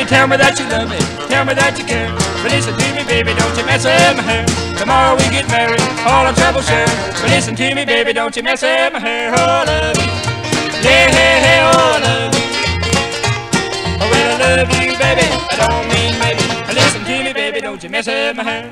tell me that you love me, tell me that you care. But listen to me, baby, don't you mess up my hair. Tomorrow we get married, all our trouble share. But listen to me, baby, don't you mess up my hair. Oh, I love you, yeah, hey, hey, oh, I love you. Oh, well, I love you, baby, I don't mean maybe. Listen to me, baby, don't you mess up my hair.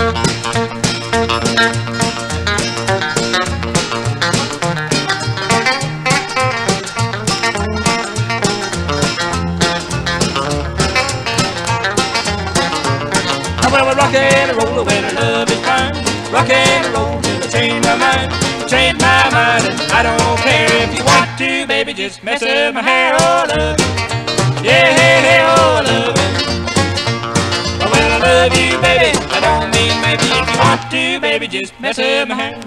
Well, I rock and roll when I love is fine. Rock and roll till I change my mind. Change my mind, and I don't care if you want to, baby, just mess up my hair. Oh, I love you, yeah, hey, hey, oh, I love you. Oh, well, I love you, baby, I don't mean maybe. If you want to, baby, just mess up my hair.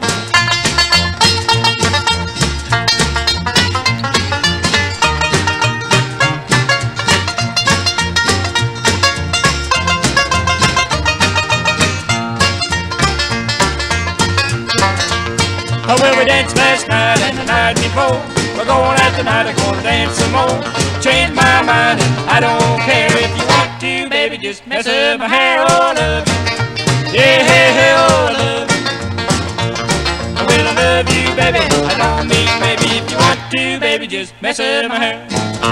Oh, well, we danced last night and the night before. We're going out tonight, I'm gonna dance some more. Change my mind, and I don't care if you want to, baby, just mess up my hair. Oh, I love you, yeah, hey, hey, oh, I love you. Oh, well, I love you, baby, I don't mean maybe. If you want to, baby, just mess up my hair.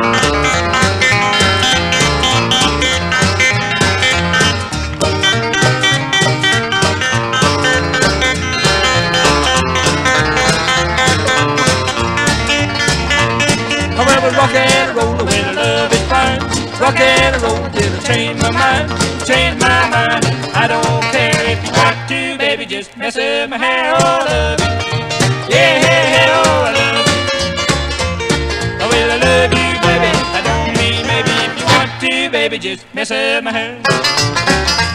Rock and roll when I love is fine. Rock and roll till I change my mind. Change my mind, I don't care if you want to, baby, just mess up my hair. Oh, I love you, yeah, hey, hey, oh, I love you. Oh, well, I love you, baby, I don't mean maybe. If you want to, baby, just mess up my hair.